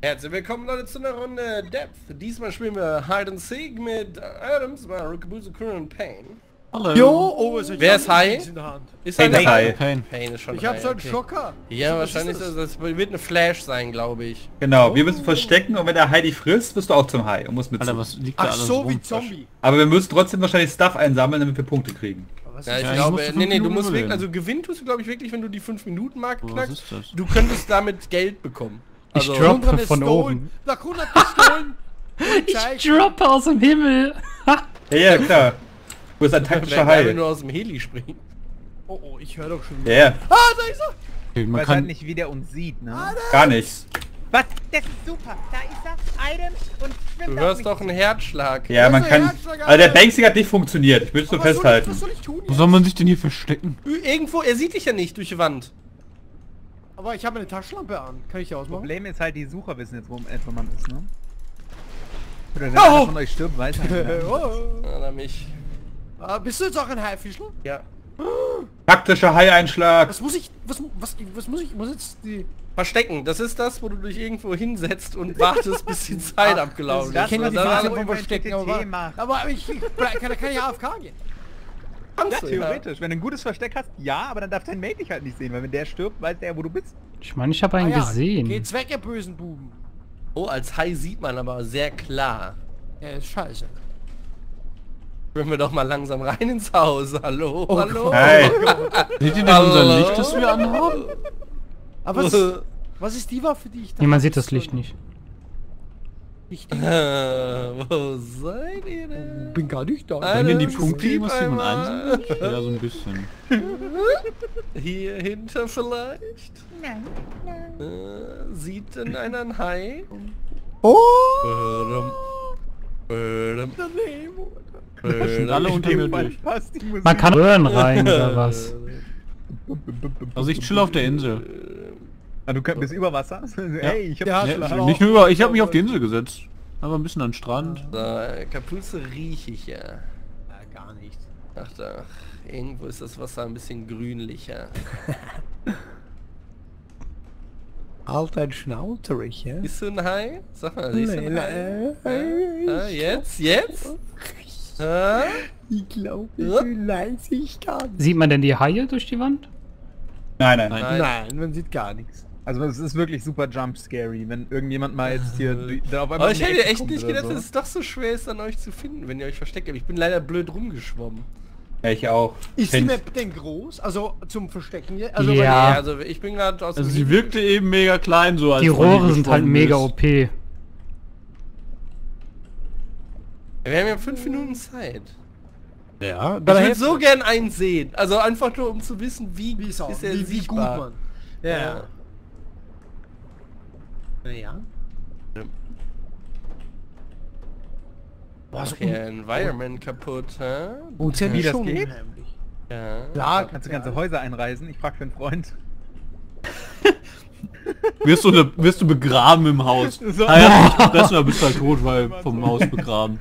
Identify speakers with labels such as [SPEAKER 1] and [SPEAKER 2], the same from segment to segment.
[SPEAKER 1] Herzlich willkommen Leute zu einer Runde Depth. Diesmal spielen wir Hide and Seek mit Adams, Rookabooza, Curran und Pain.
[SPEAKER 2] Hallo.
[SPEAKER 3] Jo, oh,
[SPEAKER 1] Wer ist High? Ist er
[SPEAKER 2] Pain.
[SPEAKER 1] Pain ist schon
[SPEAKER 3] Ich hab
[SPEAKER 1] high,
[SPEAKER 3] so einen
[SPEAKER 1] okay.
[SPEAKER 3] Schocker.
[SPEAKER 1] Ja,
[SPEAKER 3] Was
[SPEAKER 1] wahrscheinlich
[SPEAKER 3] ist
[SPEAKER 1] das wird eine Flash sein, glaube ich.
[SPEAKER 2] Genau, wir müssen verstecken und wenn der Hai dich frisst, wirst du auch zum Hai und musst mit.
[SPEAKER 4] Alter, was liegt da
[SPEAKER 3] Ach
[SPEAKER 4] alles
[SPEAKER 3] so,
[SPEAKER 4] rum?
[SPEAKER 3] wie Zombie.
[SPEAKER 2] Aber wir müssen trotzdem wahrscheinlich Stuff einsammeln, damit wir Punkte kriegen.
[SPEAKER 3] Was
[SPEAKER 1] Ja,
[SPEAKER 3] ist
[SPEAKER 1] ich
[SPEAKER 4] Ja, ich
[SPEAKER 1] glaube,
[SPEAKER 4] musste 5
[SPEAKER 1] nee, du
[SPEAKER 4] Minuten
[SPEAKER 1] musst wirklich,
[SPEAKER 4] überleben.
[SPEAKER 1] also gewinnen tust du glaube ich wirklich, wenn du die 5-Minuten-Marke
[SPEAKER 4] Was
[SPEAKER 1] knackst.
[SPEAKER 4] ist das?
[SPEAKER 1] Du könntest damit Geld bekommen.
[SPEAKER 5] Ich
[SPEAKER 1] Also,
[SPEAKER 5] droppe
[SPEAKER 3] Kundran ist
[SPEAKER 5] von
[SPEAKER 3] stolen.
[SPEAKER 5] oben.
[SPEAKER 3] Da Kundran gestohlen.
[SPEAKER 5] Ich droppe aus dem Himmel.
[SPEAKER 2] Ja, klar. Wo ist ein taktischer
[SPEAKER 1] wenn wir
[SPEAKER 2] Hai?
[SPEAKER 1] nur aus dem Heli springen.
[SPEAKER 3] Oh, oh, ich höre doch schon
[SPEAKER 2] Ja,
[SPEAKER 3] wieder.
[SPEAKER 2] ja,
[SPEAKER 3] Ah, da ist er.
[SPEAKER 4] Okay, man
[SPEAKER 6] weiß halt
[SPEAKER 4] kann
[SPEAKER 6] nicht, wie der uns sieht, ne?
[SPEAKER 2] gar nicht.
[SPEAKER 6] Was? Das ist super. Da ist er. Item und
[SPEAKER 1] Du
[SPEAKER 6] schwimmt
[SPEAKER 1] hörst doch einen Herzschlag.
[SPEAKER 2] Ja, man
[SPEAKER 3] Das ist ein
[SPEAKER 2] kann.
[SPEAKER 3] Herzschlag,
[SPEAKER 2] Also der
[SPEAKER 3] Alter.
[SPEAKER 2] Banksy hat nicht funktioniert. Ich will es nur
[SPEAKER 3] Was
[SPEAKER 2] festhalten.
[SPEAKER 3] soll ich tun
[SPEAKER 4] wo
[SPEAKER 3] jetzt?
[SPEAKER 4] soll man sich denn hier verstecken?
[SPEAKER 1] Irgendwo, er sieht dich ja nicht durch die Wand.
[SPEAKER 3] Aber ich habe eine Taschenlampe an. Kann ich die ausmachen?
[SPEAKER 6] Problem ist halt, die Sucher wissen jetzt, wo etwa man ist, ne? Oder wenn einer von euch stirbt, weiß er nicht.
[SPEAKER 3] Oh.
[SPEAKER 1] Oder mich.
[SPEAKER 3] Bist du jetzt auch ein Haifischl?
[SPEAKER 1] Ja.
[SPEAKER 2] Taktischer Hai-Einschlag.
[SPEAKER 3] Was muss ich, was muss ich, muss jetzt die...
[SPEAKER 1] Verstecken, das ist das, wo du dich irgendwo hinsetzt und wartest, bis die Zeit abgelaufen ist.
[SPEAKER 3] Ich kenne die
[SPEAKER 1] Und dann
[SPEAKER 3] Phase
[SPEAKER 6] wo
[SPEAKER 3] vom
[SPEAKER 6] immer
[SPEAKER 3] Verstecken,
[SPEAKER 6] TTT macht.
[SPEAKER 3] aber ich kann ja AFK gehen.
[SPEAKER 1] kannst
[SPEAKER 6] Ja,
[SPEAKER 1] du,
[SPEAKER 6] theoretisch. Wenn du ein gutes Versteck hast, ja, aber dann darf dein Mate dich halt nicht sehen, weil wenn der stirbt, weiß der, wo du bist.
[SPEAKER 5] Ich meine, ich habe einen
[SPEAKER 3] Ah ja,
[SPEAKER 5] gesehen.
[SPEAKER 3] Geht's weg, ihr bösen Buben.
[SPEAKER 1] Oh, als Hai sieht man aber sehr klar.
[SPEAKER 3] Ja, ist scheiße.
[SPEAKER 1] Können wir doch mal langsam rein ins Haus. Hallo,
[SPEAKER 3] Oh
[SPEAKER 1] hallo.
[SPEAKER 3] Gott.
[SPEAKER 2] Hey.
[SPEAKER 4] Seht ihr denn unser Licht, das wir anhaben?
[SPEAKER 3] Aber was ist die Waffe, die ich da...
[SPEAKER 5] Nee, man sieht das Licht nicht.
[SPEAKER 3] Ich
[SPEAKER 1] Wo seid ihr denn?
[SPEAKER 3] bin gar nicht da.
[SPEAKER 4] Können denn die
[SPEAKER 1] Adams,
[SPEAKER 4] Punkte
[SPEAKER 1] gib
[SPEAKER 4] irgendwas hier von
[SPEAKER 1] einmal.
[SPEAKER 4] einzeln? Ja, so ein bisschen.
[SPEAKER 1] Hier hinter vielleicht?
[SPEAKER 6] Nein, nein.
[SPEAKER 1] Sieht denn einer ein Hai?
[SPEAKER 3] Oh!
[SPEAKER 1] Bödem,
[SPEAKER 3] Daneben.
[SPEAKER 4] sind alle unter mir
[SPEAKER 6] Fall
[SPEAKER 4] durch.
[SPEAKER 6] passt die Musik.
[SPEAKER 5] Man kann Röhren rein oder was?
[SPEAKER 4] Also ich chill auf der Insel.
[SPEAKER 6] Ah, du bist über Wasser? Hey, ich hab
[SPEAKER 3] Ja,
[SPEAKER 6] einen
[SPEAKER 4] Nee,
[SPEAKER 6] Schlag.
[SPEAKER 4] nicht nur über, ich habe mich auf die Insel gesetzt. Aber ein bisschen an den Strand.
[SPEAKER 1] So, Kapuze rieche ich ja.
[SPEAKER 3] Ja, gar nicht.
[SPEAKER 1] Ach doch, irgendwo ist das Wasser ein bisschen grünlicher.
[SPEAKER 3] Halt ein Schnauterich, ja?
[SPEAKER 1] Bist du ein Hai? Sag mal, siehst du ein Hai? Jetzt? Ah?
[SPEAKER 3] Ich glaube,
[SPEAKER 1] Ja.
[SPEAKER 3] vielleicht ich kann.
[SPEAKER 5] Sieht man denn die Haie durch die Wand?
[SPEAKER 2] Nein, nein.
[SPEAKER 4] Nein.
[SPEAKER 3] Nein, man sieht gar nichts.
[SPEAKER 6] Also es ist wirklich super jump scary, wenn irgendjemand mal jetzt hier da auf einmal
[SPEAKER 1] Aber
[SPEAKER 6] um
[SPEAKER 1] ich
[SPEAKER 6] die
[SPEAKER 1] hätte
[SPEAKER 6] Ecke
[SPEAKER 1] echt
[SPEAKER 6] kommt
[SPEAKER 1] nicht
[SPEAKER 6] oder
[SPEAKER 1] gedacht,
[SPEAKER 6] so.
[SPEAKER 1] dass es doch so schwer ist, an euch zu finden, wenn ihr euch versteckt. Aber ich bin leider blöd rumgeschwommen.
[SPEAKER 2] Ja, ich auch.
[SPEAKER 3] Ist die
[SPEAKER 2] Kennt-
[SPEAKER 3] Map denn groß? Also zum Verstecken hier?
[SPEAKER 5] Ja.
[SPEAKER 3] Also
[SPEAKER 1] Ja, also ich bin gerade aus
[SPEAKER 4] Also
[SPEAKER 1] dem
[SPEAKER 4] sie wirkte eben mega klein so als
[SPEAKER 5] Die
[SPEAKER 4] Ronny
[SPEAKER 5] Rohre sind halt
[SPEAKER 4] geschwommen
[SPEAKER 5] mega
[SPEAKER 4] ist.
[SPEAKER 5] OP.
[SPEAKER 1] Wir haben ja 5 Minuten Zeit.
[SPEAKER 3] ja,
[SPEAKER 1] Ich würde so gern einen sehen. Also einfach nur um zu wissen, wie
[SPEAKER 3] wie,
[SPEAKER 1] ist er
[SPEAKER 3] wie gut
[SPEAKER 1] sichtbar.
[SPEAKER 3] man. Ja. Ja.
[SPEAKER 1] Mach hier Environment kaputt, hä?
[SPEAKER 3] Und ja
[SPEAKER 6] Wie
[SPEAKER 3] nicht
[SPEAKER 6] das
[SPEAKER 3] schon
[SPEAKER 6] geht?
[SPEAKER 3] unheimlich.
[SPEAKER 1] Ja.
[SPEAKER 3] Ja,
[SPEAKER 6] Kannst du ganze Häuser einreisen? Ich frag für einen Freund.
[SPEAKER 4] Wirst du begraben im Haus.
[SPEAKER 6] So.
[SPEAKER 4] Das oder bist halt tot, weil vom Haus begraben.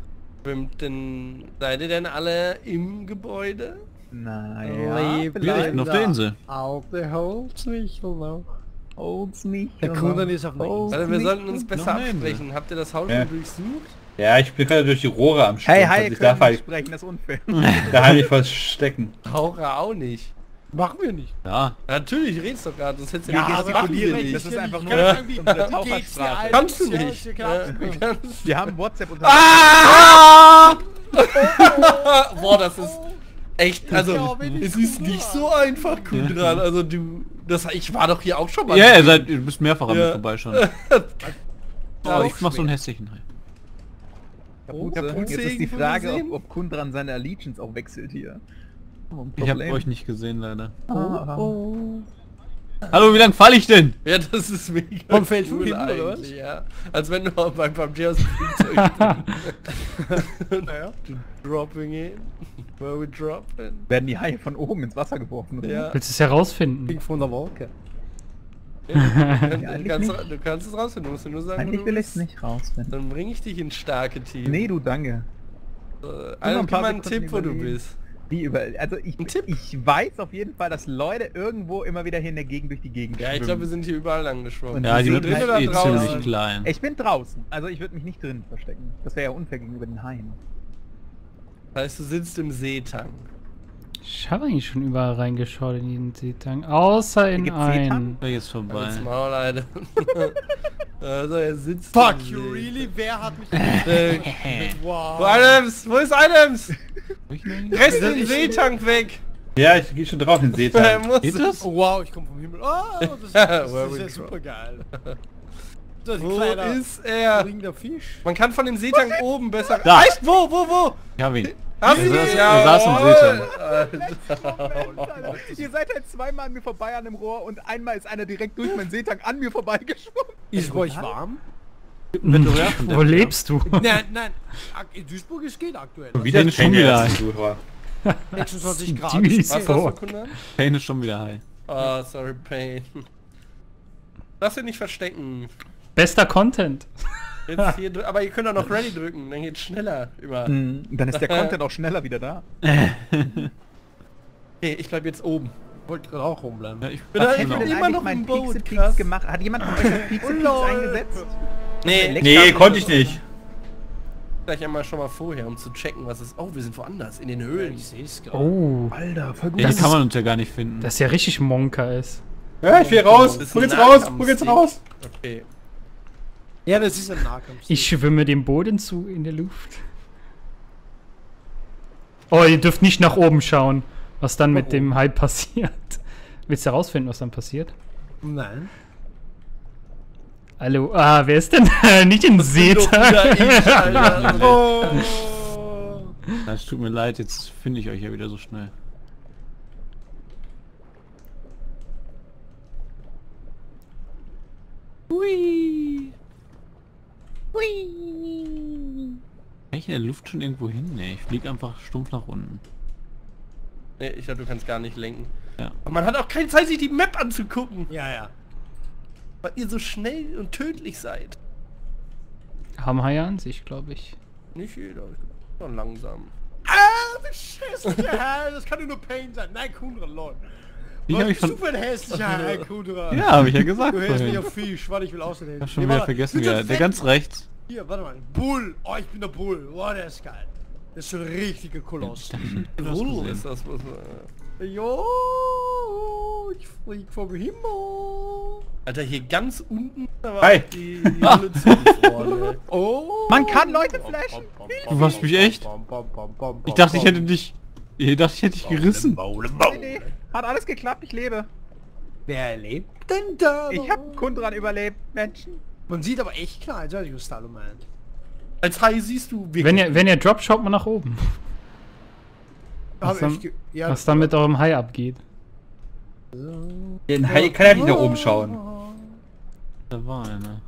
[SPEAKER 1] Seid ihr denn alle im Gebäude?
[SPEAKER 6] Naja,
[SPEAKER 3] Leben
[SPEAKER 4] Wir sind auf der Insel.
[SPEAKER 3] Alte Holzmichel noch.
[SPEAKER 6] Holz nicht.
[SPEAKER 3] Der Kunde ist auf der
[SPEAKER 6] Oh.
[SPEAKER 3] Insel.
[SPEAKER 1] Also wir sollten uns besser
[SPEAKER 4] Nein.
[SPEAKER 1] absprechen. Habt ihr das Haus
[SPEAKER 2] Ja.
[SPEAKER 1] schon durchsucht?
[SPEAKER 2] Ja, ich bin gerade durch die Rohre am
[SPEAKER 6] Hey,
[SPEAKER 2] Stück.
[SPEAKER 6] hi,
[SPEAKER 2] Ich
[SPEAKER 6] können
[SPEAKER 2] darf
[SPEAKER 6] wir
[SPEAKER 2] halt,
[SPEAKER 6] nicht sprechen, das ist unfair.
[SPEAKER 2] da halt nicht verstecken.
[SPEAKER 1] Taucher auch nicht.
[SPEAKER 3] Machen wir nicht.
[SPEAKER 4] Ja.
[SPEAKER 1] Natürlich, redest doch gerade, sonst hättest du
[SPEAKER 3] Ja,
[SPEAKER 1] nicht
[SPEAKER 3] aber
[SPEAKER 1] gesagt, machen
[SPEAKER 6] gestikuliere
[SPEAKER 1] wir
[SPEAKER 6] nicht,
[SPEAKER 1] nicht.
[SPEAKER 6] das ist einfach nur
[SPEAKER 1] Ja.
[SPEAKER 6] unsere
[SPEAKER 3] Wie geht's dir,
[SPEAKER 6] Tauchersprache.
[SPEAKER 3] Alter?
[SPEAKER 1] Kannst du
[SPEAKER 3] Ja,
[SPEAKER 1] nicht.
[SPEAKER 3] ist
[SPEAKER 1] Ja,
[SPEAKER 3] ja
[SPEAKER 1] kannst-
[SPEAKER 6] Wir haben WhatsApp unter...
[SPEAKER 1] Boah, das ist echt, also
[SPEAKER 3] Ja, wenn ich
[SPEAKER 1] es ist nicht so einfach, Kundran. Also ich war doch hier auch schon mal.
[SPEAKER 4] Ja, du bist mehrfach an mir
[SPEAKER 1] Ja.
[SPEAKER 4] vorbei schon.
[SPEAKER 1] Ja,
[SPEAKER 4] Ich mach so einen hässlichen Hai.
[SPEAKER 6] Jetzt ist die Frage, ob Kundran seine Allegiance auch wechselt hier.
[SPEAKER 4] Ich habe euch nicht gesehen leider.
[SPEAKER 3] Oh.
[SPEAKER 4] Hallo, wie lang falle ich denn?
[SPEAKER 1] Ja, das ist mega
[SPEAKER 3] Vom Feld
[SPEAKER 1] cool
[SPEAKER 3] hin, oder was?
[SPEAKER 1] eigentlich, ja. Als wenn du auch beim PUBG aus dem Flugzeug
[SPEAKER 3] Naja.
[SPEAKER 1] dropping in, where we dropping.
[SPEAKER 6] Werden die Haie von oben ins Wasser geworfen? Oder?
[SPEAKER 1] Ja.
[SPEAKER 5] Willst du es herausfinden?
[SPEAKER 3] Ding von der Wolke.
[SPEAKER 1] Du
[SPEAKER 6] eigentlich
[SPEAKER 1] kannst es rausfinden, du musst nur sagen,
[SPEAKER 6] Nein,
[SPEAKER 1] wo
[SPEAKER 6] ich
[SPEAKER 1] du
[SPEAKER 6] will
[SPEAKER 1] bist.
[SPEAKER 6] es nicht rausfinden.
[SPEAKER 1] Dann bringe ich dich ins starke Team.
[SPEAKER 6] Nee, du danke.
[SPEAKER 1] Also,
[SPEAKER 6] ein
[SPEAKER 1] gib
[SPEAKER 6] paar
[SPEAKER 1] mal einen
[SPEAKER 6] Sekunden
[SPEAKER 1] Tipp, wo du
[SPEAKER 6] überlegen.
[SPEAKER 1] bist.
[SPEAKER 6] Wie überall. Also ich weiß auf jeden Fall, dass Leute irgendwo immer wieder hier in der Gegend durch die Gegend
[SPEAKER 1] Ja, ich glaube, wir sind hier überall lang geschwommen.
[SPEAKER 6] Und
[SPEAKER 4] Ja, die
[SPEAKER 1] Bist
[SPEAKER 4] wird
[SPEAKER 1] du drin oder
[SPEAKER 4] eh
[SPEAKER 1] draußen?
[SPEAKER 4] ziemlich klein.
[SPEAKER 6] Ich bin draußen. Also ich würde mich nicht drinnen verstecken. Das wäre ja unfair gegenüber den Haien.
[SPEAKER 1] Das heißt, du sitzt im Seetang.
[SPEAKER 5] Ich habe eigentlich schon überall reingeschaut in jeden Seetang. Außer in
[SPEAKER 6] Gibt's
[SPEAKER 5] einen.
[SPEAKER 6] Seetang?
[SPEAKER 4] Wäre jetzt vorbei.
[SPEAKER 1] Als Maul, Alter. Also, er sitzt
[SPEAKER 3] Fuck
[SPEAKER 1] im
[SPEAKER 3] you,
[SPEAKER 1] See.
[SPEAKER 3] really? Wer hat mich...
[SPEAKER 1] Wo
[SPEAKER 3] wow.
[SPEAKER 1] Adams? Wo ist Adams?
[SPEAKER 4] Ich nicht.
[SPEAKER 1] Rest den Seetank weg!
[SPEAKER 2] Ja, ich gehe schon drauf in den
[SPEAKER 1] Er
[SPEAKER 2] Seetang.
[SPEAKER 1] muss
[SPEAKER 4] Geht das?
[SPEAKER 3] Oh, wow, ich komme vom Himmel. Oh, das
[SPEAKER 1] Where
[SPEAKER 3] ist
[SPEAKER 1] we
[SPEAKER 3] ja
[SPEAKER 1] go.
[SPEAKER 3] super geil. Das ist ein
[SPEAKER 1] Wo
[SPEAKER 3] kleiner
[SPEAKER 1] ist er?
[SPEAKER 3] fliegender Fisch.
[SPEAKER 1] Man kann von dem Seetang oben besser...
[SPEAKER 4] Da.
[SPEAKER 1] Echt? Wo?
[SPEAKER 4] Ich hab ihn.
[SPEAKER 1] Hast
[SPEAKER 4] Er
[SPEAKER 1] du
[SPEAKER 4] saß-
[SPEAKER 1] ihn?
[SPEAKER 4] er saß im
[SPEAKER 6] Ihr seid halt zweimal an mir vorbei an dem Rohr und einmal ist einer direkt durch meinen Seetang an mir vorbeigeschwommen.
[SPEAKER 3] Ist bei euch warm?
[SPEAKER 5] Wo lebst du?
[SPEAKER 3] Nein. In Duisburg ist geht aktuell.
[SPEAKER 2] Wieder
[SPEAKER 4] Bin schon wieder ein.
[SPEAKER 3] 26 Grad.
[SPEAKER 5] Duisburg.
[SPEAKER 1] Was hast du, Kunde?
[SPEAKER 4] Pain ist schon wieder high.
[SPEAKER 1] Oh, sorry, Pain. Lass ihn nicht verstecken.
[SPEAKER 5] Bester Content.
[SPEAKER 1] Jetzt hier, aber ihr könnt auch noch Ready drücken, dann geht's schneller über.
[SPEAKER 6] Dann ist der Content auch schneller wieder da.
[SPEAKER 1] Okay, ich bleib jetzt oben.
[SPEAKER 3] Wollte gerade auch rumbleiben.
[SPEAKER 4] Ja, ich
[SPEAKER 1] Bin da
[SPEAKER 6] Wer
[SPEAKER 1] immer
[SPEAKER 6] hat denn
[SPEAKER 1] noch
[SPEAKER 6] eigentlich
[SPEAKER 1] im
[SPEAKER 6] meinen
[SPEAKER 1] Boot,
[SPEAKER 6] Pixel-Pix
[SPEAKER 1] krass.
[SPEAKER 6] gemacht? Hat jemand von euch das Pixel-Pix eingesetzt?
[SPEAKER 1] Nee,
[SPEAKER 2] Nee, konnte ich nicht.
[SPEAKER 1] gleich einmal schon mal vorher, um zu checken, was ist. Oh, wir sind woanders, in den Höhlen.
[SPEAKER 3] Ich sehe es gerade.
[SPEAKER 5] Oh,
[SPEAKER 6] Alter, voll gut.
[SPEAKER 4] Ja, hier kann man uns ja gar nicht finden.
[SPEAKER 5] das ist ja richtig Monka ist.
[SPEAKER 2] Ja, ich will raus.
[SPEAKER 1] Das ist
[SPEAKER 2] Wo geht's
[SPEAKER 1] ein
[SPEAKER 2] raus? Wo
[SPEAKER 1] Nahkampfsieg.
[SPEAKER 2] geht's raus?
[SPEAKER 1] Okay.
[SPEAKER 3] Ja, das ist ein Nahkampf.
[SPEAKER 5] Ich schwimme dem Boden zu in der Luft. Oh, ihr dürft nicht nach oben schauen, was dann mit dem Hai passiert. Willst du herausfinden, was dann passiert?
[SPEAKER 3] Nein.
[SPEAKER 5] Hallo, wer ist denn nicht in Seetang?
[SPEAKER 1] Oh.
[SPEAKER 4] Es tut mir leid, jetzt finde ich euch ja wieder so schnell.
[SPEAKER 3] Hui.
[SPEAKER 4] Kann ich in der Luft schon irgendwo hin? Nee, ich fliege einfach stumpf nach unten.
[SPEAKER 1] Nee, ich glaube, du kannst gar nicht lenken.
[SPEAKER 4] Ja.
[SPEAKER 1] Aber man hat auch keine Zeit, sich die Map anzugucken,
[SPEAKER 3] Ja.
[SPEAKER 1] weil ihr so schnell und tödlich seid.
[SPEAKER 5] Haben Haie an sich, glaube ich.
[SPEAKER 1] Nicht jeder, doch langsam.
[SPEAKER 3] Ah, das hässliche Herr, das kann nur Pain sein. Nein, Kundra, lol.
[SPEAKER 4] Ich hab mich von...
[SPEAKER 3] Super hässlicher Herr, Kundra.
[SPEAKER 4] Ja, habe ich ja gesagt
[SPEAKER 3] Du hältst mich
[SPEAKER 4] vorhin.
[SPEAKER 3] auf Fisch. Warte, ich will außerdem.
[SPEAKER 4] Ich hab schon wieder vergessen, wer. Der ganz rechts.
[SPEAKER 3] Hier, warte mal. Bull. Oh, ich bin der Bull. Oh, der ist geil. Das ist so ein richtiger Koloss.
[SPEAKER 1] Wohl ist das, was
[SPEAKER 3] Jo, ich flieg vom Himmel.
[SPEAKER 1] Alter, hier ganz unten da war
[SPEAKER 2] Hi.
[SPEAKER 1] die Munition.
[SPEAKER 3] Oh.
[SPEAKER 6] Man kann Leute flashen.
[SPEAKER 4] Du warst mich echt? Ich dachte, ich hätte dich... Ich dachte, ich hätte dich gerissen.
[SPEAKER 6] Nee, hat alles geklappt, ich lebe.
[SPEAKER 3] Wer lebt denn da?
[SPEAKER 6] Ich hab Kundran überlebt, Menschen.
[SPEAKER 3] Man sieht aber echt klar, als ich was Stalo meint.
[SPEAKER 1] Als Hai siehst du wirklich.
[SPEAKER 5] Wenn ihr droppt, schaut mal nach oben. Was dann,
[SPEAKER 3] Ja,
[SPEAKER 5] was dann mit eurem Hai abgeht.
[SPEAKER 2] Den Hai kann ja nicht nach oben schauen.
[SPEAKER 4] Da war einer.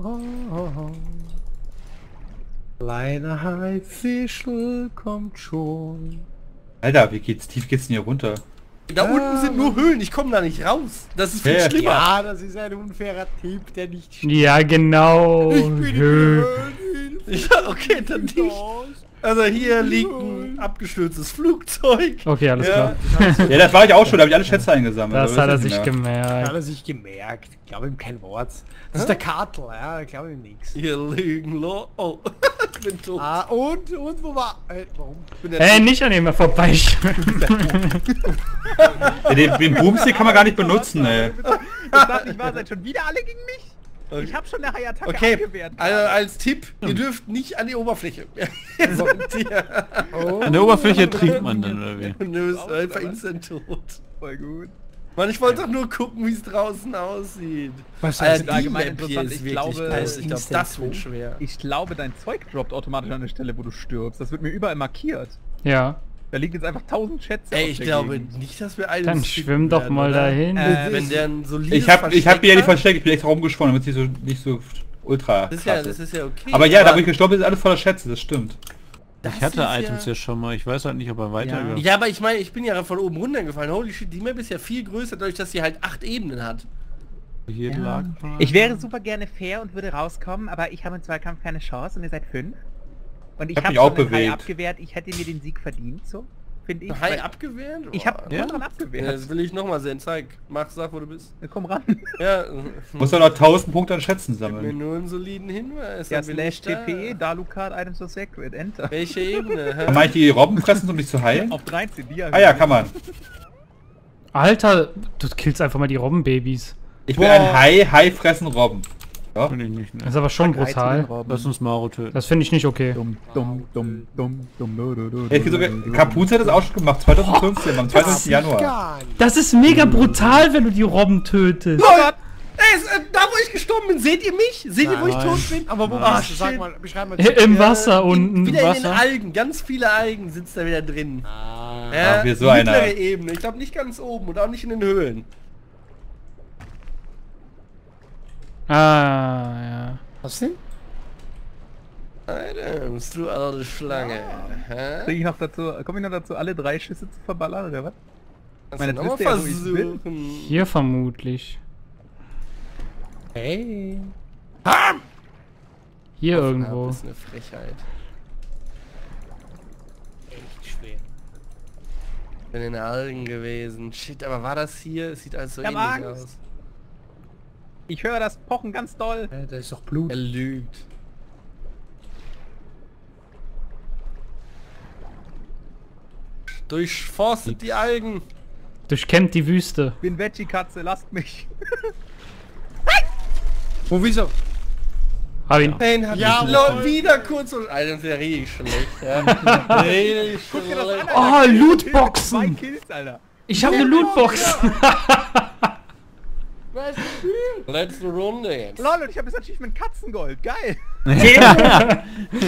[SPEAKER 3] Kleiner Haifischl kommt schon.
[SPEAKER 2] Alter, wie tief geht's denn hier runter?
[SPEAKER 1] Da unten sind nur Höhlen, ich komme da nicht raus. Das ist viel
[SPEAKER 2] Ja,
[SPEAKER 1] schlimmer.
[SPEAKER 3] Ja, das ist ein unfairer Typ, der nicht steht.
[SPEAKER 5] Ja, genau.
[SPEAKER 3] Ich bin in die
[SPEAKER 5] Hö.
[SPEAKER 3] Höhlen.
[SPEAKER 1] Ja, okay, dann nicht. Also hier liegt ein abgestürztes Flugzeug.
[SPEAKER 5] Okay, alles
[SPEAKER 1] Ja.
[SPEAKER 5] klar.
[SPEAKER 2] Ja, das war ich auch schon, da habe ich alle Schätze eingesammelt.
[SPEAKER 5] Das
[SPEAKER 2] aber
[SPEAKER 5] hat er
[SPEAKER 2] ist
[SPEAKER 5] sich
[SPEAKER 2] nicht mehr.
[SPEAKER 5] gemerkt.
[SPEAKER 3] Hat er sich gemerkt. Ich glaube ihm kein Wort. Das ist der Kartel, ja, ich glaube ihm nichts.
[SPEAKER 1] Hier liegen Oh, ich bin tot.
[SPEAKER 3] Ah, und wo war... warum?
[SPEAKER 1] Ich bin der
[SPEAKER 5] Nicht an ihm vorbeischwimmen.
[SPEAKER 2] Ja, den Boomstick kann man gar nicht benutzen, ey.
[SPEAKER 6] Das darf nicht wahr sein. Schon wieder alle gegen mich? Ich hab schon eine Hai-Attacke
[SPEAKER 1] Okay,
[SPEAKER 6] abgewehrt.
[SPEAKER 1] also als Tipp, ihr dürft nicht an die Oberfläche. Ihr sollt hier.
[SPEAKER 4] An der Oberfläche trinkt man dann, oder wie?
[SPEAKER 1] Und du bist einfach instant tot.
[SPEAKER 6] Voll gut.
[SPEAKER 1] Mann, ich wollte doch nur gucken, wie es draußen aussieht.
[SPEAKER 3] Was
[SPEAKER 1] Alter,
[SPEAKER 3] heißt
[SPEAKER 1] die
[SPEAKER 6] allgemein
[SPEAKER 1] Map hier
[SPEAKER 6] interessant?
[SPEAKER 1] ist
[SPEAKER 6] Ich
[SPEAKER 1] wirklich
[SPEAKER 6] glaube,
[SPEAKER 1] krass. Ich glaube,
[SPEAKER 6] instant
[SPEAKER 1] das wird
[SPEAKER 6] tot.
[SPEAKER 1] schwer.
[SPEAKER 6] Ich glaube, dein Zeug droppt automatisch an der Stelle, wo du stirbst. Das wird mir überall markiert.
[SPEAKER 5] Ja,
[SPEAKER 6] Da liegen jetzt einfach 1000 Schätze
[SPEAKER 1] Ey,
[SPEAKER 6] auf
[SPEAKER 1] ich
[SPEAKER 6] der
[SPEAKER 1] glaube
[SPEAKER 6] Gegend.
[SPEAKER 1] nicht, dass wir einen
[SPEAKER 5] dann schwimm doch mal dahin.
[SPEAKER 1] Wenn der ein solides
[SPEAKER 2] Ich hab mir ja die
[SPEAKER 1] Versteck hat,
[SPEAKER 2] Verstecke, ich bin extra rumgeschwommen, damit sie nicht so ultra
[SPEAKER 1] das ist ja,
[SPEAKER 2] krass
[SPEAKER 1] das ist ja okay.
[SPEAKER 2] Aber ja, da wo ich gestorben bin, ist alles voller Schätze, das stimmt.
[SPEAKER 4] Ich hatte Items ja schon mal, ich weiß halt nicht, ob er weiter...
[SPEAKER 1] Ja, aber ich meine, ich bin ja von oben runtergefallen. Holy shit, die Map ist ja viel größer, dadurch, dass sie halt 8 Ebenen hat.
[SPEAKER 4] Hier lag...
[SPEAKER 6] Ich wäre super gerne fair und würde rauskommen, aber ich habe im Zweikampf keine Chance und ihr seid 5. Und ich
[SPEAKER 2] Hab
[SPEAKER 6] habe
[SPEAKER 2] mich auch
[SPEAKER 6] schon den Hai
[SPEAKER 2] bewegt.
[SPEAKER 6] abgewehrt, ich hätte mir den Sieg verdient, so. finde ich.
[SPEAKER 1] Hai
[SPEAKER 6] weil
[SPEAKER 1] abgewehrt?
[SPEAKER 6] ich hab
[SPEAKER 4] Ja?
[SPEAKER 6] dran
[SPEAKER 1] Ja,
[SPEAKER 6] abgewehrt.
[SPEAKER 1] das will ich nochmal sehen. Zeig. Sag, wo du bist.
[SPEAKER 6] Komm ran.
[SPEAKER 1] Ja.
[SPEAKER 2] Muss doch noch 1000 Punkte an Schätzen
[SPEAKER 1] Gib mir
[SPEAKER 2] sammeln.
[SPEAKER 1] nur einen soliden Hinweis.
[SPEAKER 6] Ja,
[SPEAKER 1] dann bin
[SPEAKER 6] slash
[SPEAKER 1] ich da.
[SPEAKER 6] TPE, Dalucard, Items of Sacred, Enter.
[SPEAKER 1] Welche Ebene?
[SPEAKER 2] Kann man die Robben fressen, um dich zu heilen?
[SPEAKER 6] Auf 13, die
[SPEAKER 2] Ah ja, kann man.
[SPEAKER 5] Alter, du killst einfach mal die Robbenbabys.
[SPEAKER 2] Ich bin ein Hai, Hai fressen Robben. Ja.
[SPEAKER 4] Kann ich nicht, ne?
[SPEAKER 5] Das ist aber schon brutal.
[SPEAKER 4] Lass uns Maro töten.
[SPEAKER 5] Das finde ich nicht okay.
[SPEAKER 6] Dumm,
[SPEAKER 2] Es gibt sogar, Kapuze hat das auch schon gemacht, 2015, am 20. Januar.
[SPEAKER 3] Gar nicht.
[SPEAKER 5] Das ist mega brutal, wenn du die Robben tötest.
[SPEAKER 1] Ey, da wo ich gestorben bin, seht ihr mich? Seht ihr, wo ich
[SPEAKER 4] Nein.
[SPEAKER 1] tot bin?
[SPEAKER 3] Aber wo
[SPEAKER 1] Ah,
[SPEAKER 3] bist du? Sag
[SPEAKER 1] shit.
[SPEAKER 3] mal, beschreib mal.
[SPEAKER 5] Im Wasser unten.
[SPEAKER 1] Wieder in den
[SPEAKER 5] Wasser.
[SPEAKER 1] Algen, ganz viele Algen sitzt da wieder drin.
[SPEAKER 3] Ah.
[SPEAKER 1] Ja,
[SPEAKER 2] Ach, wir so einer.
[SPEAKER 1] mittlere Ebene. Ich glaube nicht ganz oben und auch nicht in den Höhlen.
[SPEAKER 5] Ah, ja.
[SPEAKER 3] Was denn?
[SPEAKER 1] Adams, du alte Schlange. Hä?
[SPEAKER 6] Krieg ich noch dazu, komme ich noch dazu, alle 3 Schüsse zu verballern, oder was?
[SPEAKER 1] Kannst du
[SPEAKER 6] Meine
[SPEAKER 1] nochmal
[SPEAKER 6] Liste ja, wo ich bin.
[SPEAKER 1] versuchen?
[SPEAKER 5] Hier vermutlich.
[SPEAKER 3] Hey.
[SPEAKER 5] Hier
[SPEAKER 1] Ja,
[SPEAKER 5] irgendwo.
[SPEAKER 1] das ist eine Frechheit.
[SPEAKER 3] Echt schwer.
[SPEAKER 1] Bin in den Algen gewesen. Shit, aber war das hier? Es sieht alles so
[SPEAKER 6] Ich hab
[SPEAKER 1] ähnlich
[SPEAKER 6] Angst.
[SPEAKER 1] aus.
[SPEAKER 6] Ich höre das Pochen ganz doll.
[SPEAKER 3] Da ist doch Blut.
[SPEAKER 1] Er lügt. Durchforstet die Algen.
[SPEAKER 5] Durchkämmt die Wüste.
[SPEAKER 6] Bin Veggie-Katze, lasst mich.
[SPEAKER 3] Wo, wieso?
[SPEAKER 5] Hab ihn.
[SPEAKER 1] Pain hat
[SPEAKER 3] Ja,
[SPEAKER 1] mich
[SPEAKER 3] jawohl.
[SPEAKER 1] wieder kurz und... Alter, das ist ja richtig schlecht. Ja. Richtig
[SPEAKER 6] Guck dir das
[SPEAKER 1] schlecht.
[SPEAKER 6] an, Alter.
[SPEAKER 5] Oh,
[SPEAKER 6] Zwei
[SPEAKER 5] Lootboxen.
[SPEAKER 6] Kills, Alter.
[SPEAKER 5] Ich habe eine Lootbox.
[SPEAKER 1] Letzte Runde jetzt.
[SPEAKER 6] Lol, und ich habe das Achievement Katzengold. Geil. Win-win-Situation.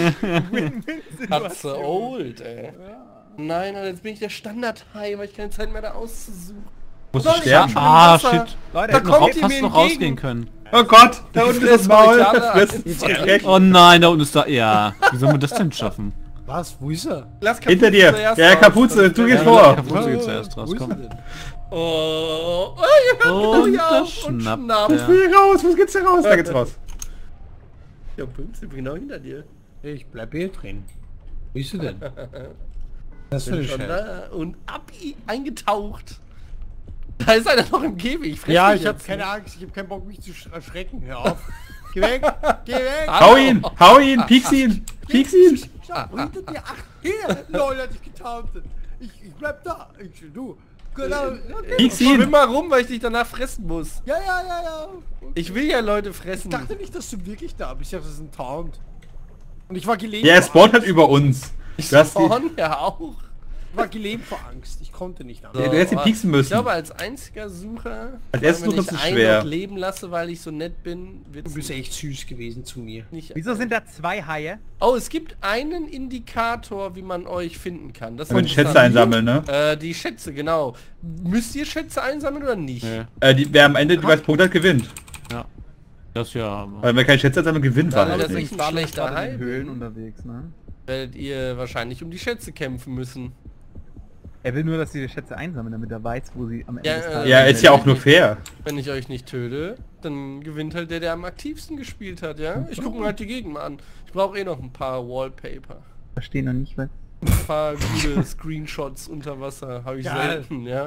[SPEAKER 1] Katze old, ey. Nein, Alter, jetzt bin ich der Standard-High, weil ich keine Zeit mehr da auszusuchen.
[SPEAKER 2] Musst du
[SPEAKER 1] Soll ich
[SPEAKER 2] sterben?
[SPEAKER 1] schon im
[SPEAKER 4] Ah,
[SPEAKER 1] Wasser?
[SPEAKER 4] shit.
[SPEAKER 6] Leute,
[SPEAKER 1] Da
[SPEAKER 6] hätten
[SPEAKER 1] kommt
[SPEAKER 6] noch-
[SPEAKER 1] die
[SPEAKER 4] Fast
[SPEAKER 1] mir
[SPEAKER 4] noch
[SPEAKER 1] entgegen.
[SPEAKER 4] rausgehen können.
[SPEAKER 2] Oh Gott, da unten ist das
[SPEAKER 1] fressen euch
[SPEAKER 2] Maul.
[SPEAKER 1] alle
[SPEAKER 2] Frisst
[SPEAKER 1] an.
[SPEAKER 2] direkt.
[SPEAKER 4] Oh nein, da unten ist da... Ja. Wie sollen wir das denn schaffen?
[SPEAKER 3] Was? Wo ist er?
[SPEAKER 1] Lass Kapuze
[SPEAKER 2] Hinter dir.
[SPEAKER 1] zuerst
[SPEAKER 2] Ja,
[SPEAKER 1] raus,
[SPEAKER 2] Kapuze,
[SPEAKER 1] dann-
[SPEAKER 2] du gehst
[SPEAKER 1] Ja,
[SPEAKER 2] vor.
[SPEAKER 4] Kapuze jetzt zuerst
[SPEAKER 3] Wo ist er
[SPEAKER 4] rauskommen.
[SPEAKER 3] denn?
[SPEAKER 1] Oh, ihr hört
[SPEAKER 4] Und
[SPEAKER 1] genau hier
[SPEAKER 4] da
[SPEAKER 1] auf und
[SPEAKER 4] schnappt
[SPEAKER 1] schnappt.
[SPEAKER 4] er.
[SPEAKER 2] Wie raus, was geht's hier raus? Da geht's raus.
[SPEAKER 1] Kapuze, genau hinter dir.
[SPEAKER 3] Ich bleib hier drin. Wo ist er denn? Das
[SPEAKER 1] Bin
[SPEAKER 3] ist
[SPEAKER 1] schon
[SPEAKER 3] schön.
[SPEAKER 1] da und eingetaucht. Da ist einer noch im Käfig. Fress
[SPEAKER 3] Ja,
[SPEAKER 1] dich
[SPEAKER 3] ich hab
[SPEAKER 1] jetzt.
[SPEAKER 3] keine Angst. Ich hab keinen Bock, mich zu erschrecken. Hör auf. Geh weg. Geh weg.
[SPEAKER 2] Hau ihn, pieks ihn, pieks ihn.
[SPEAKER 3] Schau, hinter dir. Ach, hier. Lol, hat dich getauntet. Ich bleib da. Du. Genau. Okay.
[SPEAKER 2] Pieks
[SPEAKER 1] Schwimm
[SPEAKER 2] ihn.
[SPEAKER 1] mal rum, weil ich dich danach fressen muss.
[SPEAKER 3] Ja.
[SPEAKER 1] Ich will ja Leute fressen.
[SPEAKER 3] Ich dachte nicht, dass du wirklich da bist. Ich dachte, das ist ein Taunt. Und ich war gelähmt.
[SPEAKER 2] Ja, er
[SPEAKER 3] vor
[SPEAKER 2] spawnt halt
[SPEAKER 3] Angst.
[SPEAKER 2] über uns.
[SPEAKER 1] Ich
[SPEAKER 2] Du hast die,
[SPEAKER 1] spawn ja auch.
[SPEAKER 3] Ich war gelähmt vor Angst. Ich konnte nicht anders.
[SPEAKER 2] Ja, du hättest ihn pieksen müssen.
[SPEAKER 1] Ich glaube, als einziger Sucher,
[SPEAKER 2] Als erstes
[SPEAKER 1] wenn
[SPEAKER 2] Suchen
[SPEAKER 1] ich
[SPEAKER 2] ist es
[SPEAKER 1] einen
[SPEAKER 2] schwer.
[SPEAKER 1] noch leben lasse, weil ich so nett bin,
[SPEAKER 3] Du
[SPEAKER 1] wird's
[SPEAKER 3] bist echt süß gewesen zu mir.
[SPEAKER 1] nicht.
[SPEAKER 6] Wieso sind da 2 Haie?
[SPEAKER 1] Oh, es gibt einen Indikator, wie man euch finden kann. Das ist
[SPEAKER 2] wenn die Schätze
[SPEAKER 1] interessant.
[SPEAKER 2] einsammeln, ne?
[SPEAKER 1] Die Schätze, genau. Müsst ihr Schätze einsammeln oder nicht?
[SPEAKER 4] Nee.
[SPEAKER 2] Wer am Ende die meisten Punkte hat, gewinnt.
[SPEAKER 4] Ja. Das ja, aber...
[SPEAKER 2] Weil wer keine Schätze einsammeln, gewinnt
[SPEAKER 1] Dann
[SPEAKER 2] halt
[SPEAKER 1] ist das
[SPEAKER 2] nicht.
[SPEAKER 1] echt ein schlechter
[SPEAKER 6] gerade in den
[SPEAKER 1] Hype.
[SPEAKER 6] Höhlen unterwegs, ne?
[SPEAKER 1] Werdet ihr wahrscheinlich um die Schätze kämpfen müssen.
[SPEAKER 6] Er will nur, dass die Schätze einsammeln, damit er weiß, wo sie am Ende
[SPEAKER 1] Ja,
[SPEAKER 6] des Tages
[SPEAKER 2] Ja,
[SPEAKER 6] sind.
[SPEAKER 2] ist ja auch nur fair.
[SPEAKER 1] Wenn ich euch nicht töte, dann gewinnt halt der, der am aktivsten gespielt hat, ja? Ich gucke mir halt die Gegend mal an. Ich brauche eh noch ein paar Wallpaper.
[SPEAKER 6] Verstehe noch nicht, was...
[SPEAKER 1] Ein paar gute Screenshots unter Wasser habe ich
[SPEAKER 3] Geil.
[SPEAKER 1] selten, ja?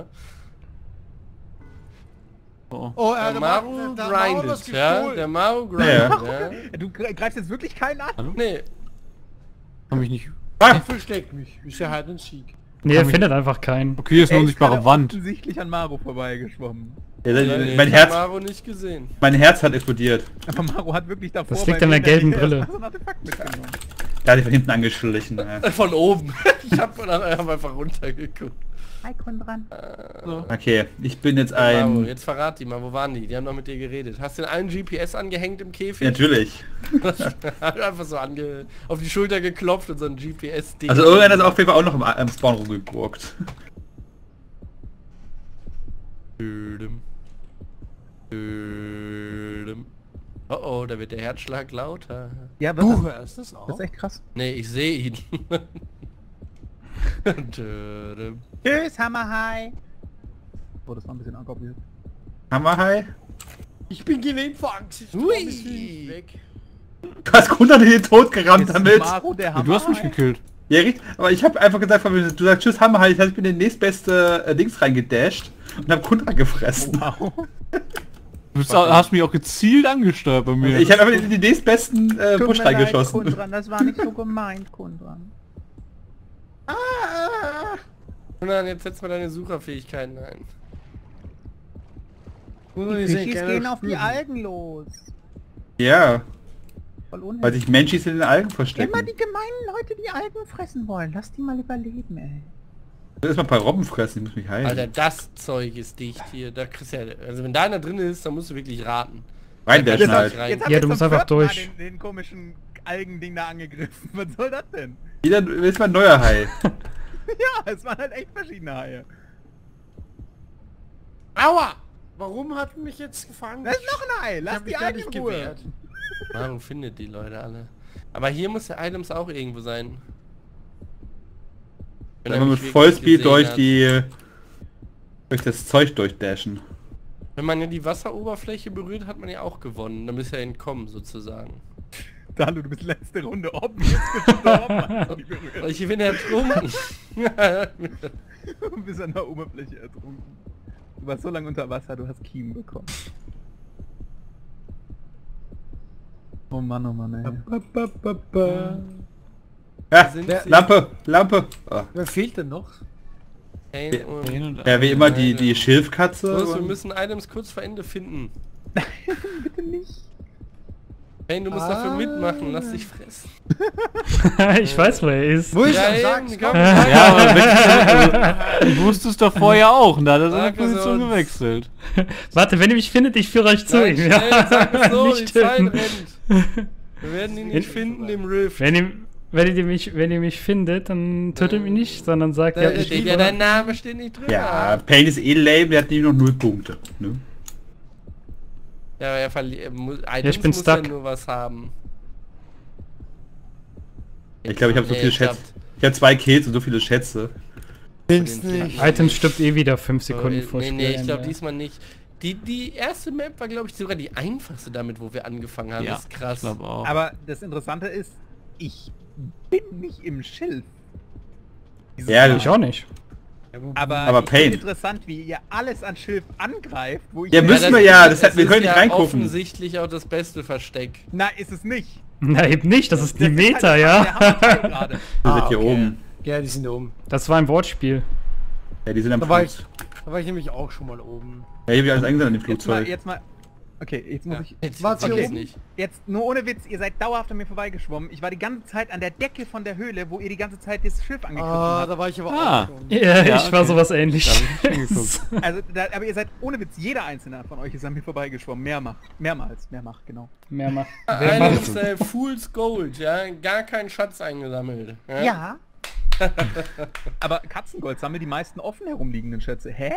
[SPEAKER 4] Oh.
[SPEAKER 3] Oh,
[SPEAKER 1] Der Maru grindet, ja? Der Maru
[SPEAKER 2] Ja.
[SPEAKER 1] grindet, ja?
[SPEAKER 6] Du greifst jetzt wirklich keinen an?
[SPEAKER 1] Nee,
[SPEAKER 4] Kann mich nicht...
[SPEAKER 3] Er versteckt mich. Ist ja halt ein Sieg.
[SPEAKER 5] Nee, er findet einfach keinen.
[SPEAKER 4] Okay, hier ist eine unsichtbare
[SPEAKER 6] gerade
[SPEAKER 4] Wand.
[SPEAKER 6] offensichtlich an Maro vorbeigeschwommen.
[SPEAKER 2] Ja,
[SPEAKER 1] nee,
[SPEAKER 2] mein
[SPEAKER 1] ich hab
[SPEAKER 2] Herz,
[SPEAKER 1] Maru nicht gesehen.
[SPEAKER 2] mein Herz hat explodiert.
[SPEAKER 6] Aber Maro hat wirklich davor...
[SPEAKER 5] Das liegt
[SPEAKER 6] bei
[SPEAKER 5] an der
[SPEAKER 6] mir in
[SPEAKER 5] gelben
[SPEAKER 6] Nähe
[SPEAKER 5] Brille.
[SPEAKER 6] erstmal so ein Artefakt mitgenommen.
[SPEAKER 2] Der hat sich von hinten angeschlichen. Ja.
[SPEAKER 1] Von oben. Ich hab einfach runtergeguckt.
[SPEAKER 6] Icon dran.
[SPEAKER 2] Okay, ich bin jetzt
[SPEAKER 1] Maru,
[SPEAKER 2] ein...
[SPEAKER 1] jetzt verrat die mal, wo waren die? Die haben noch mit dir geredet. Hast du den einen GPS angehängt im Käfig?
[SPEAKER 2] Natürlich.
[SPEAKER 1] Einfach so auf die Schulter geklopft und so ein GPS-Ding.
[SPEAKER 2] Also irgendeiner ist auf jeden Fall auch noch am Spawn rumgeguckt.
[SPEAKER 1] Dödem. Dödem. Oh oh, da wird der Herzschlag lauter.
[SPEAKER 6] Ja, was?
[SPEAKER 3] Du hörst das auch?
[SPEAKER 6] Das ist echt krass.
[SPEAKER 1] Nee, ich sehe ihn. Dödem.
[SPEAKER 6] Tschüss, Hammer High. Oh, das war ein bisschen ankopiert.
[SPEAKER 2] Hammerhai?
[SPEAKER 3] Ich bin gelähmt vor Angst. Ich
[SPEAKER 1] Hui.
[SPEAKER 3] mich weg.
[SPEAKER 2] Du hast Grund in den Tod gerammt damit.
[SPEAKER 6] Maro der
[SPEAKER 4] Ja,
[SPEAKER 6] Hammer
[SPEAKER 4] du hast mich
[SPEAKER 6] High?
[SPEAKER 4] gekillt.
[SPEAKER 2] Ja, richtig. Aber ich habe einfach gesagt, du sagst tschüss, Hammerhai, ich bin den nächstbeste Dings reingedasht und habe Kundra gefressen.
[SPEAKER 6] Wow.
[SPEAKER 4] Hast mich auch gezielt angesteuert bei mir.
[SPEAKER 2] Ich habe einfach den nächstbesten Busch reingeschossen.
[SPEAKER 6] Kundran, das war nicht so gemeint, Kundran.
[SPEAKER 1] Und dann jetzt setz mal deine Sucherfähigkeiten ein.
[SPEAKER 6] Die Fischis gehen auf die Algen los.
[SPEAKER 2] Ja,
[SPEAKER 6] Voll
[SPEAKER 2] weil
[SPEAKER 6] unheimlich.
[SPEAKER 2] sich Menschis in den Algen verstecken.
[SPEAKER 6] Immer die gemeinen Leute, die Algen fressen wollen. Lass die mal überleben, ey.
[SPEAKER 2] Erstmal ein paar Robben fressen, ich muss mich heilen.
[SPEAKER 1] Alter, das Zeug ist dicht hier. Da kriegst du ja, also wenn da einer drin ist, dann musst du wirklich raten.
[SPEAKER 2] Reindashen
[SPEAKER 1] Da
[SPEAKER 2] halt.
[SPEAKER 1] kannst du nicht rein.
[SPEAKER 6] hab
[SPEAKER 5] Ja,
[SPEAKER 6] ich
[SPEAKER 5] du
[SPEAKER 6] zum
[SPEAKER 5] musst einfach
[SPEAKER 6] 4. Mal
[SPEAKER 5] durch.
[SPEAKER 6] Den komischen Algending da angegriffen. Was soll das denn?
[SPEAKER 2] Wieder ist mal ein neuer Hai.
[SPEAKER 6] Ja, es waren halt echt verschiedene Haie.
[SPEAKER 3] Aua! Warum hat mich jetzt gefangen?
[SPEAKER 6] Da ist noch ein Hai.
[SPEAKER 3] Ich
[SPEAKER 6] Lass
[SPEAKER 3] hab mich
[SPEAKER 6] die
[SPEAKER 3] gar
[SPEAKER 6] Algen
[SPEAKER 3] nicht
[SPEAKER 6] in Ruhe.
[SPEAKER 3] gewehrt.
[SPEAKER 1] Warum findet die Leute alle? Aber hier muss der Items auch irgendwo sein. Wenn er
[SPEAKER 2] Wenn man
[SPEAKER 1] mich
[SPEAKER 2] mit
[SPEAKER 1] wirklich
[SPEAKER 2] Vollspeed
[SPEAKER 1] gesehen
[SPEAKER 2] durch das Zeug durchdashen.
[SPEAKER 1] hat. Wenn man ja die Wasseroberfläche berührt, hat man ja auch gewonnen. Dann bist du ja entkommen sozusagen.
[SPEAKER 6] Dalu, du bist letzte Runde oben. Jetzt bist du oben. Die berührt.
[SPEAKER 1] Weil ich bin ertrunken.
[SPEAKER 6] Du bist an der Oberfläche ertrunken. Du warst so lange unter Wasser, du hast Kiemen bekommen. Oh Mann, ey.
[SPEAKER 2] Ja,
[SPEAKER 1] Sind sie-
[SPEAKER 2] Lampe. Oh.
[SPEAKER 3] Wer fehlt denn noch?
[SPEAKER 1] Kane und-
[SPEAKER 2] Ja, wie immer die Schilfkatze.
[SPEAKER 1] Los, wir
[SPEAKER 2] und-
[SPEAKER 1] müssen Items kurz vor Ende finden.
[SPEAKER 6] Bitte nicht.
[SPEAKER 1] Kane, du musst dafür mitmachen, lass dich fressen.
[SPEAKER 5] Ich weiß, wo er ist.
[SPEAKER 3] Wo ist
[SPEAKER 1] Ja,
[SPEAKER 3] er?
[SPEAKER 1] eben,
[SPEAKER 3] Sag's,
[SPEAKER 1] komm.
[SPEAKER 3] komm.
[SPEAKER 4] Ja, aber also, ich wusste es doch vorher auch und da hat er seine
[SPEAKER 1] Sag es
[SPEAKER 4] Position
[SPEAKER 1] uns.
[SPEAKER 4] gewechselt.
[SPEAKER 5] Warte, wenn ihr mich findet, ich führe euch zu
[SPEAKER 1] Nein,
[SPEAKER 5] ihm.
[SPEAKER 1] schnell, sag es so, die
[SPEAKER 5] Nicht
[SPEAKER 1] Zeit
[SPEAKER 5] töten.
[SPEAKER 1] rennt. Wir werden ihn nicht finden im Rift.
[SPEAKER 5] Wenn ihr mich findet, dann tötet mich nicht, sondern sagt,
[SPEAKER 1] Da
[SPEAKER 5] ja, ich
[SPEAKER 1] steht ja, dein Name steht nicht drüber.
[SPEAKER 2] Ja, Pain ist eh lame, der hat nämlich noch 0 Punkte. Ne?
[SPEAKER 1] Ja, aber er verliert.
[SPEAKER 5] ich bin
[SPEAKER 1] muss
[SPEAKER 5] stuck.
[SPEAKER 1] ja nur was haben.
[SPEAKER 2] Ich glaube, ich habe so
[SPEAKER 1] Nee,
[SPEAKER 2] viele
[SPEAKER 1] ich
[SPEAKER 2] Schätze.
[SPEAKER 1] glaub-
[SPEAKER 2] Ich habe 2 Kills und so viele Schätze.
[SPEAKER 3] Denkst
[SPEAKER 1] den
[SPEAKER 3] nicht.
[SPEAKER 5] Items stirbt eh wieder 5 Sekunden
[SPEAKER 1] So,
[SPEAKER 5] vor
[SPEAKER 1] nee, ich glaube
[SPEAKER 5] Spielende.
[SPEAKER 1] diesmal nicht. Die erste Map war, glaube ich, sogar die einfachste damit, wo wir angefangen haben.
[SPEAKER 4] Ja,
[SPEAKER 1] Das ist krass.
[SPEAKER 4] ich glaube auch.
[SPEAKER 6] Aber das Interessante ist, ich bin nicht im Schilf. Dieses
[SPEAKER 2] Ja,
[SPEAKER 6] Mal.
[SPEAKER 5] Ich auch nicht.
[SPEAKER 2] Aber
[SPEAKER 6] ich
[SPEAKER 2] Pain.
[SPEAKER 6] finde interessant, wie ihr alles an Schilf angreift, wo ich...
[SPEAKER 2] Ja,
[SPEAKER 6] mir-
[SPEAKER 2] müssen wir ja, das hat- wir
[SPEAKER 1] ist
[SPEAKER 2] können nicht
[SPEAKER 1] ja
[SPEAKER 2] reingucken.
[SPEAKER 1] offensichtlich auch das beste Versteck.
[SPEAKER 6] Na, ist es nicht.
[SPEAKER 5] Na eben nicht, das ist die
[SPEAKER 6] Das ist halt
[SPEAKER 5] Meta,
[SPEAKER 6] der
[SPEAKER 5] ja.
[SPEAKER 6] Hammerteil gerade.
[SPEAKER 2] Wir sind hier
[SPEAKER 3] okay.
[SPEAKER 2] oben.
[SPEAKER 3] Ja, die sind da oben.
[SPEAKER 5] Das war ein Wortspiel.
[SPEAKER 2] Ja, die sind am
[SPEAKER 3] Da war
[SPEAKER 2] Flug.
[SPEAKER 3] ich nämlich auch schon mal oben.
[SPEAKER 2] Ja, hier hab ich alles eingesammelt an dem
[SPEAKER 6] Jetzt mal,
[SPEAKER 2] Flugzeug.
[SPEAKER 6] jetzt mal... Okay, jetzt muss ich...
[SPEAKER 1] Jetzt
[SPEAKER 3] War's hier
[SPEAKER 1] weiß ich
[SPEAKER 3] oben?
[SPEAKER 1] nicht.
[SPEAKER 6] Jetzt, nur ohne Witz, ihr seid dauerhaft an mir vorbeigeschwommen. Ich war die ganze Zeit an der Decke von der Höhle, wo ihr die ganze Zeit das Schiff angegriffen
[SPEAKER 3] Ah,
[SPEAKER 6] habt.
[SPEAKER 3] da war ich aber
[SPEAKER 4] Ah.
[SPEAKER 3] auch schon.
[SPEAKER 5] Ja,
[SPEAKER 4] Ja,
[SPEAKER 5] ich war
[SPEAKER 4] okay.
[SPEAKER 5] sowas ähnlich.
[SPEAKER 4] Da hab ich nicht hingeguckt.
[SPEAKER 6] Also, aber ihr seid ohne Witz, jeder einzelne von euch ist an mir vorbeigeschwommen. Mehrmals, genau.
[SPEAKER 5] Mehr macht.
[SPEAKER 1] Items Fool's Gold, ja. Gar keinen Schatz eingesammelt.
[SPEAKER 6] Ja. Aber Katzengold sammeln die meisten offen herumliegenden Schätze. Hä?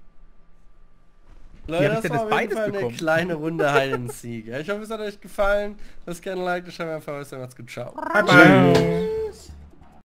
[SPEAKER 1] Leute,
[SPEAKER 6] hab ich
[SPEAKER 1] das
[SPEAKER 6] denn
[SPEAKER 1] war
[SPEAKER 6] das
[SPEAKER 1] auf jeden
[SPEAKER 6] beides
[SPEAKER 1] Fall eine
[SPEAKER 6] bekommen?
[SPEAKER 1] kleine Runde Hide and Seek. Ja, ich hoffe, es hat euch gefallen. Lasst gerne ein Like, das schreibt einfach was, dann macht's gut. Ciao.
[SPEAKER 2] Bye bye.